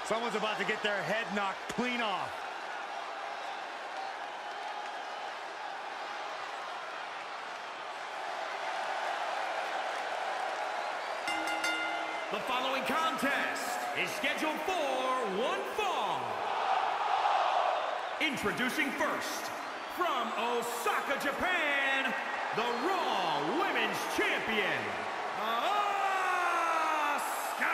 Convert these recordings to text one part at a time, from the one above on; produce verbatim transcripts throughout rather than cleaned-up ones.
Someone's about to get their head knocked clean off. The following contest is scheduled for one fall. Introducing first, from Osaka, Japan, the Raw Women's Champion, Asuka!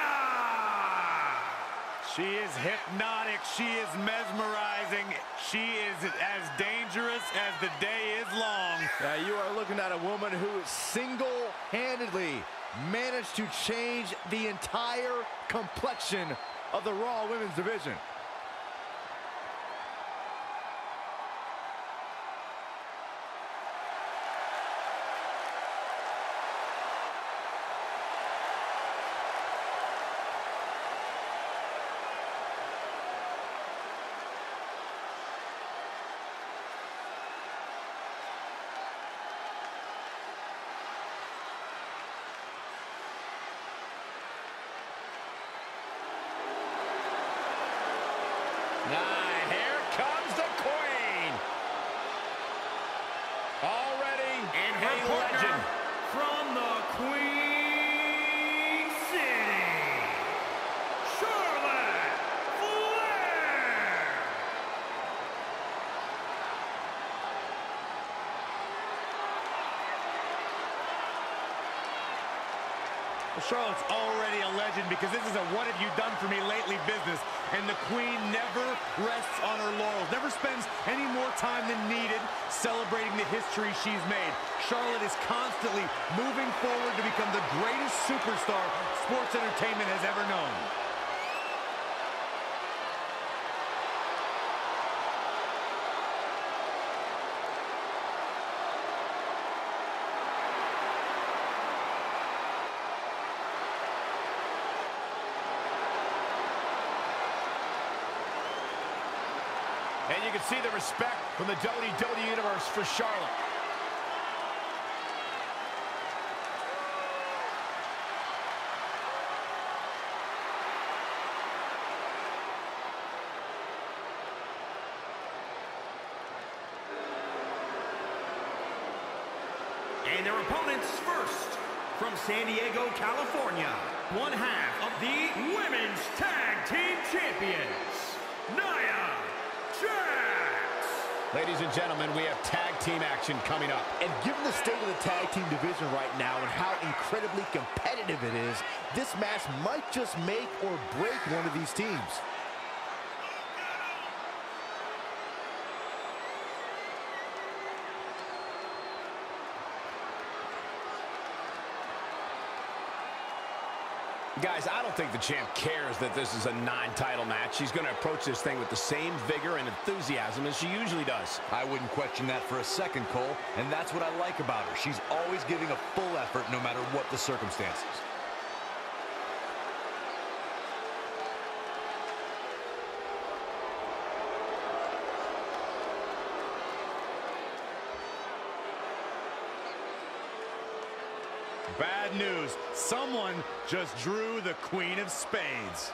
She is hypnotic. She is mesmerizing. She is as dangerous as the day is long. Uh, you are looking at a woman who single-handedly managed to change the entire complexion of the Raw Women's division. Now, here comes the Queen. Already And her a partner legend. from the Queen City, Charlotte Flair! Well, Charlotte's already a legend because this is a what have you done for me lately business. And the Queen never rests on her laurels, never spends any more time than needed celebrating the history she's made. Charlotte is constantly moving forward to become the greatest superstar sports entertainment has ever known. And you can see the respect from the W W E Universe for Charlotte. And their opponents first, from San Diego, California, one half of the Women's Tag Team Champions, Nia Jax. Ladies and gentlemen, we have tag team action coming up. And given the state of the tag team division right now and how incredibly competitive it is, this match might just make or break one of these teams. Guys, I don't think the champ cares that this is a non-title match. She's going to approach this thing with the same vigor and enthusiasm as she usually does. I wouldn't question that for a second, Cole, and that's what I like about her. She's always giving a full effort no matter what the circumstances. Bad news. Someone just drew the Queen of Spades.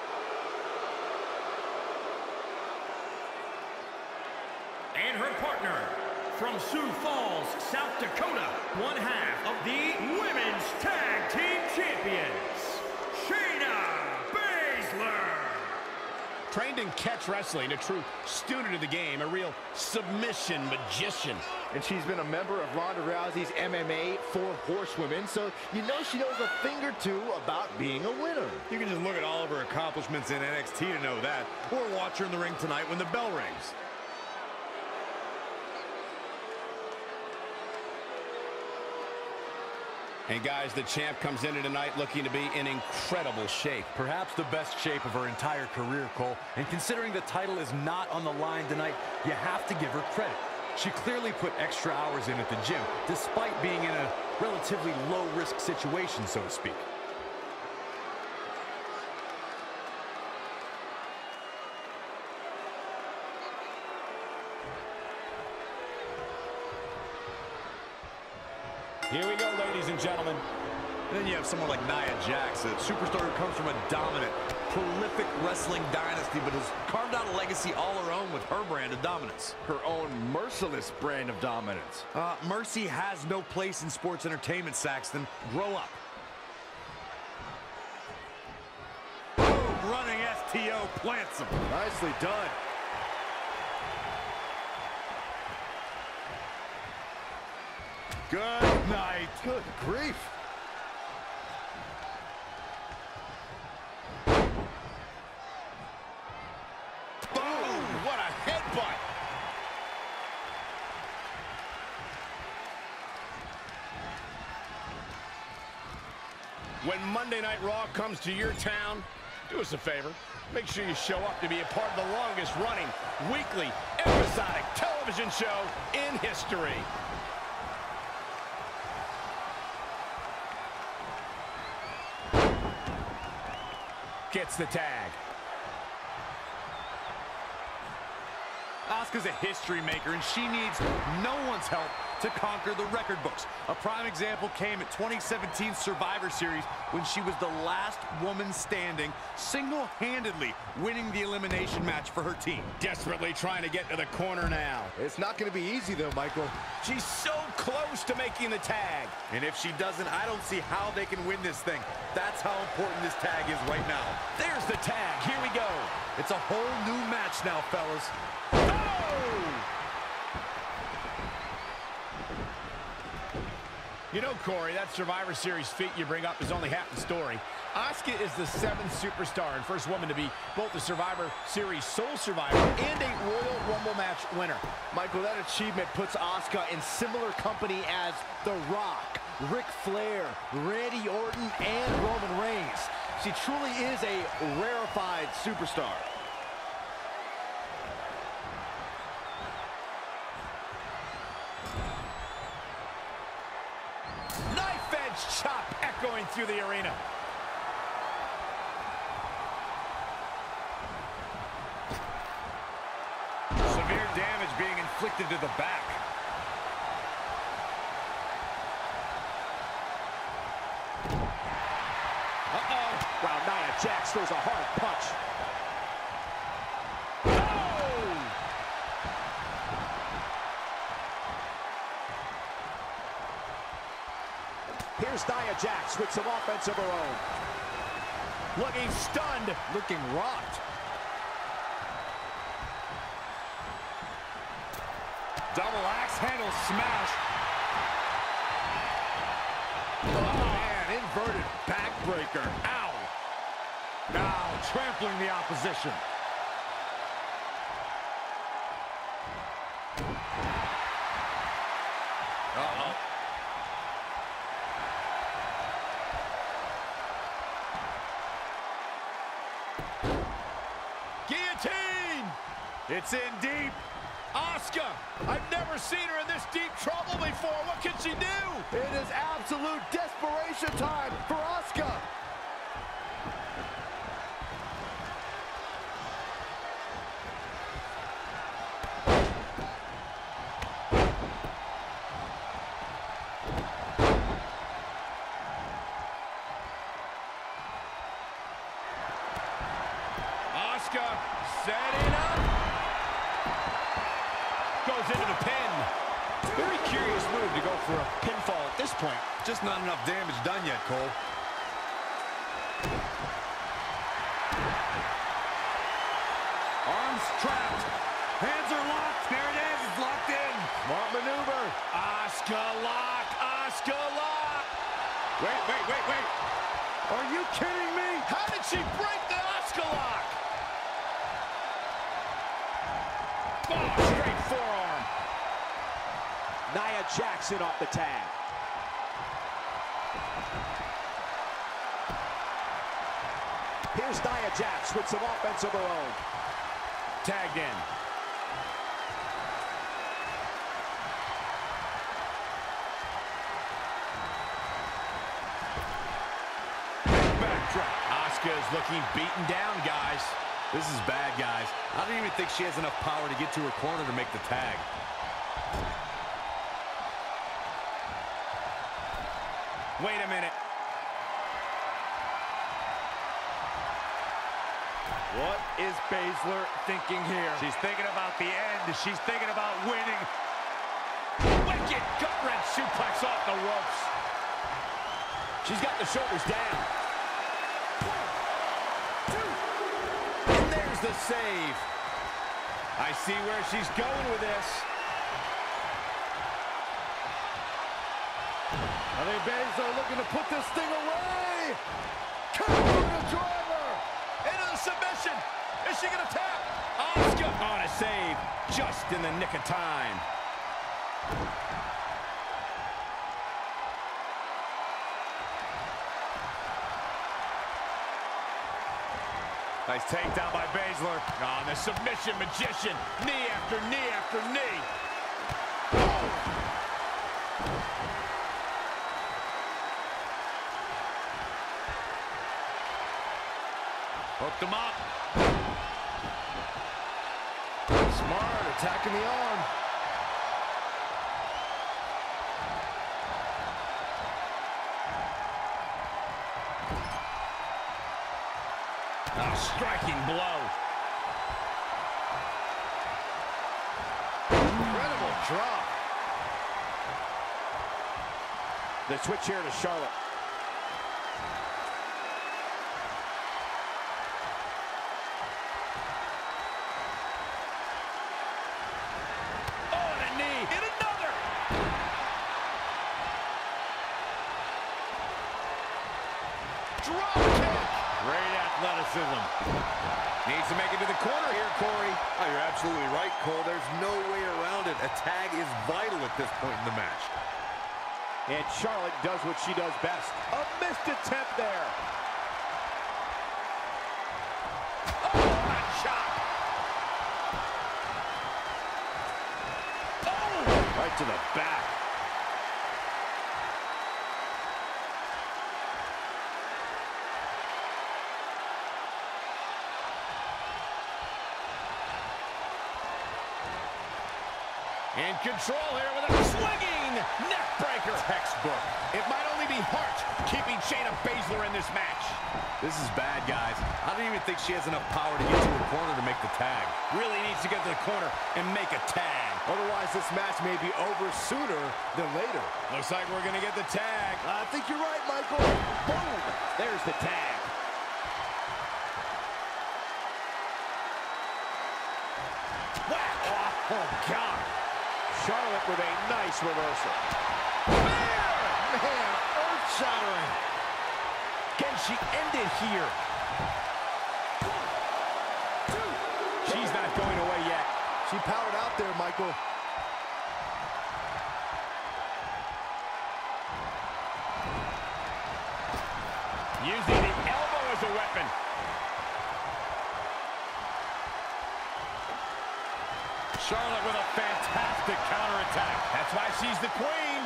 And her partner, from Sioux Falls, South Dakota, one half of the Women's Tag Team Champions, Shayna Baszler. Trained in catch wrestling, a true student of the game, a real submission magician. And she's been a member of Ronda Rousey's M M A Four Horsewomen, so you know she knows a thing or two about being a winner. You can just look at all of her accomplishments in N X T to know that, or watch her in the ring tonight when the bell rings. And guys, the champ comes into tonight looking to be in incredible shape. Perhaps the best shape of her entire career, Cole. And considering the title is not on the line tonight, you have to give her credit. She clearly put extra hours in at the gym, despite being in a relatively low-risk situation, so to speak. Here we go, ladies and gentlemen. And then you have someone like Nia Jax, a superstar who comes from a dominant, prolific wrestling dynasty, but has carved out a legacy all her own with her brand of dominance. Her own merciless brand of dominance. Uh, mercy has no place in sports entertainment, Saxton. Grow up. Boom, running S T O plants him. Nicely done. Good night. Good grief. Boom! What a headbutt. When Monday Night Raw comes to your town, do us a favor. Make sure you show up to be a part of the longest running weekly episodic television show in history. Gets the tag. Asuka's a history maker, and she needs no one's help to conquer the record books. A prime example came at twenty seventeen Survivor Series when she was the last woman standing, single-handedly winning the elimination match for her team. Desperately trying to get to the corner now. It's not going to be easy, though, Michael. She's so close to making the tag. And if she doesn't, I don't see how they can win this thing. That's how important this tag is right now. There's the tag. Here we go. It's a whole new match now, fellas. You know, Corey, that Survivor Series feat you bring up is only half the story. Asuka is the seventh superstar and first woman to be both the Survivor Series sole survivor and a Royal Rumble match winner. Michael, that achievement puts Asuka in similar company as The Rock, Ric Flair, Randy Orton, and Roman Reigns. She truly is a rarefied superstar. Knife-edge chop echoing through the arena. Severe damage being inflicted to the back. Uh-oh. Wow, Nia Jax throws a hard punch. Here's Nia Jax with some offense of her own. Looking stunned. Looking rocked. Double axe handle smash. Oh, man, inverted backbreaker. Ow. Now trampling the opposition. Uh-oh. Guillotine! It's in deep. Asuka! I've never seen her in this deep trouble before. What can she do? It is absolute desperation time for Asuka. Asuka setting up. Goes into the pin. Very curious move to go for a pinfall at this point. Just not enough damage done yet, Cole. Arms trapped. Hands are locked. There it is. It's locked in. Smart maneuver. Asuka lock. Asuka lock. Wait, wait, wait, wait. Are you kidding me? How did she break the Asuka lock? Oh, straight forearm. Nia Jackson off the tag. Here's Nia Jax with some offense of her own. Tagged in. Backdrop. Asuka is looking beaten down, guys. This is bad, guys. I don't even think she has enough power to get to her corner to make the tag. Wait a minute. What is Baszler thinking here? She's thinking about the end. She's thinking about winning. Wicked gut-wrench suplex off the ropes. She's got the shoulders down. One, two. And there's the save. I see where she's going with this. I think Baszler looking to put this thing away. Counter driver. Into the submission. Is she going to tap? Asuka on a save. Just in the nick of time. Nice takedown by Baszler. On the submission magician. Knee after knee after knee. Hooked him up. Smart, attacking the arm. A striking blow. Incredible drop. The switch here to Charlotte. Oh, and a knee. And another. Drop kick. Great athleticism. Needs to make it to the corner here, Corey. Oh, you're absolutely right, Cole. There's no way around it. A tag is vital at this point in the match. And Charlotte does what she does best. A missed attempt there. Oh, that shot. Oh, Right to the back. in control here with a swinging neck breaker. Textbook. It might only be Hart keeping Shayna Baszler in this match. This is bad, guys. I don't even think she has enough power to get to her corner to make the tag. Really needs to get to the corner and make a tag. Otherwise, this match may be over sooner than later. Looks like we're going to get the tag. I think you're right, Michael. Boom! There's the tag. Whack! Oh, God. Charlotte with a nice reversal. Man, earth-shattering. Can she end it here? One, two. She's not going away yet. She powered out there, Michael. Using the elbow as a weapon. Charlotte with a fantastic counterattack. That's why she's the queen.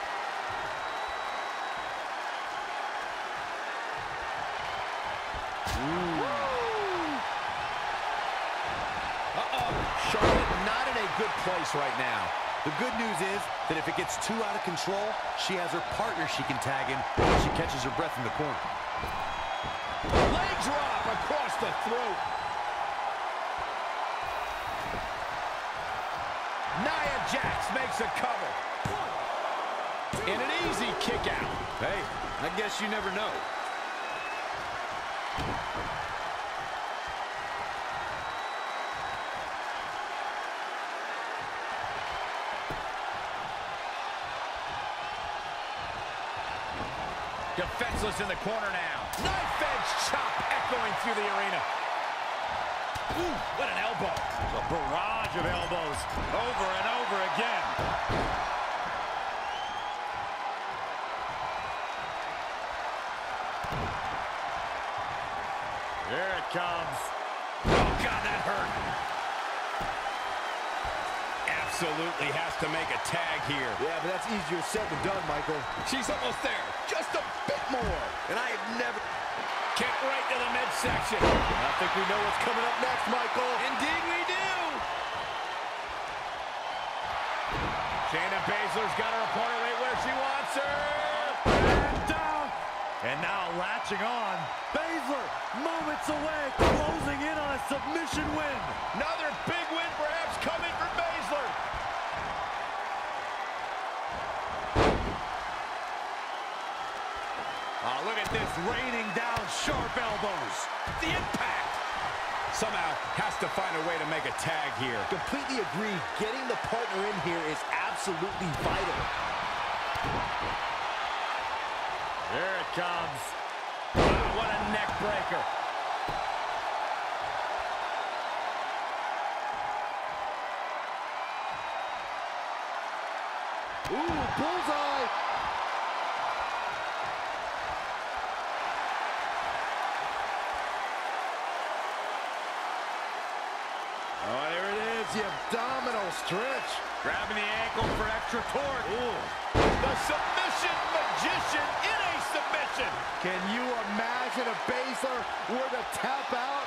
Uh-oh. Charlotte not in a good place right now. The good news is that if it gets too out of control, she has her partner she can tag in when she catches her breath in the corner. Leg drop across the throat. Nia Jax makes a cover. One, two. And an easy kick out. Hey, I guess you never know. Defenseless in the corner now. Knife edge chop echoing through the arena. Ooh, what an elbow. A barrage of elbows over and over again. Here it comes. Oh, God, that hurt. Absolutely has to make a tag here. Yeah, but that's easier said than done, Michael. She's almost there. Just a bit more. And I have never... Kick right to the midsection. I think we know what's coming up next, Michael. Indeed we do. Shayna Baszler's got her opponent right where she wants her. And down. And now latching on. Baszler, moments away, closing in on a submission win. Another big win perhaps coming for Baszler. Oh, look at this, raining down sharp elbows. The impact. Somehow has to find a way to make a tag here. Completely agree. Getting the partner in here is absolutely vital. Here it comes. Wow, what a neck breaker. Ooh, bullseye. Oh, there it is, the abdominal stretch. Grabbing the ankle for extra torque. Ooh. The submission magician in a submission. Can you imagine if Baszler were to tap out?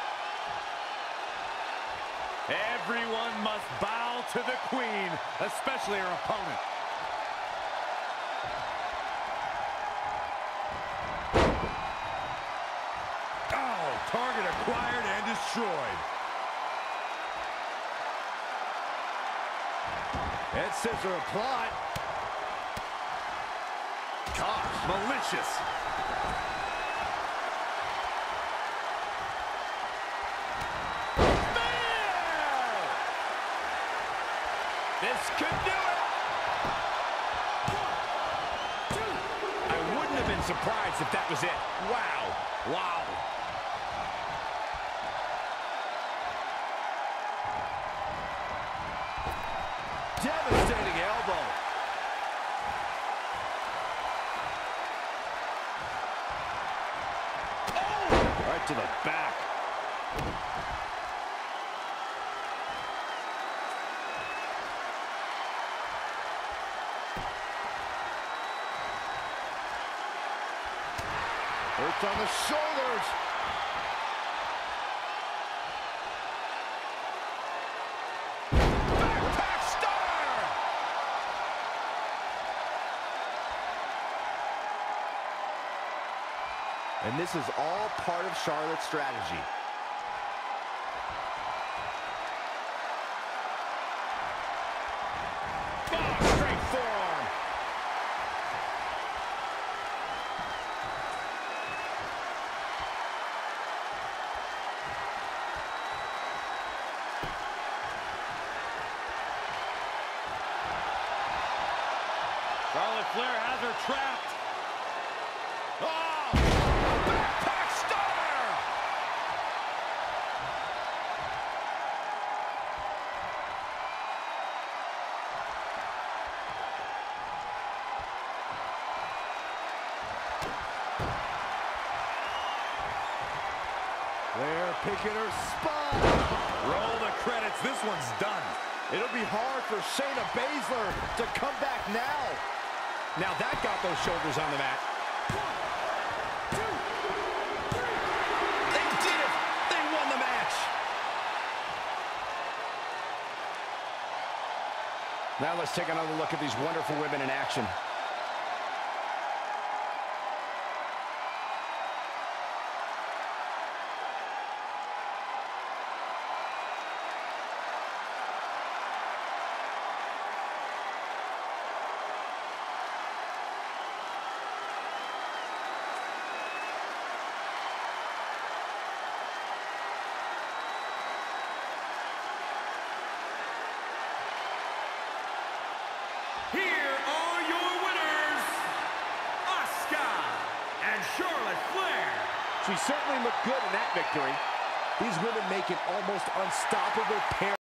Everyone must bow to the queen, especially her opponent. Oh, target acquired and destroyed. Head scissor applied. Gosh, malicious. Man! This could do it. I wouldn't have been surprised if that was it. Wow. Wow. Devastating elbow. Oh! Right to the back. Hurts on the shoulders. And this is all part of Charlotte's strategy. Oh, straight forearm. Charlotte Flair has her trapped. Oh! Backpack stunner! Flair picking her spot. Roll the credits. This one's done. It'll be hard for Shayna Baszler to come back now. Now that got those shoulders on the mat. One, two, three. They did it! They won the match! Now let's take another look at these wonderful women in action. Here are your winners, Asuka and Charlotte Flair. She certainly looked good in that victory. These women make an almost unstoppable pair.